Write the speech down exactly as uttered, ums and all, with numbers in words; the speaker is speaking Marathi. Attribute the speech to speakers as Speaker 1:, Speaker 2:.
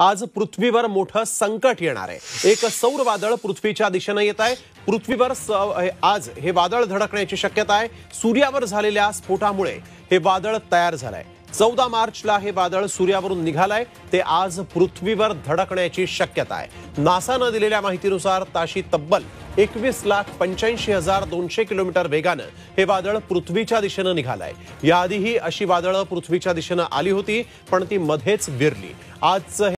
Speaker 1: आज पृथ्वीवर मोठं संकट येणार आहे। एक सौर वादळ पृथ्वीच्या दिशेने येत आहे। पृथ्वीवर आज हे वादळ धडकण्याची शक्यता आहे। सूर्यावर झालेल्या स्फोटामुळे हे वादळ तयार झालंय। चौदा मार्चला हे वादळ सूर्यावरून निघालंय, ते आज पृथ्वीवर धडकण्याची शक्यता आहे। नासाने दिलेल्या माहितीनुसार ताशी तब्बल एकवीस लाख पंच्याऐंशी हजार दोनशे किलोमीटर वेगाने हे वादळ पृथ्वीच्या दिशेने निघालंय। याआधीही अशी वादळं पृथ्वीच्या दिशेने आली होती, पण ती मध्येच विरली। आज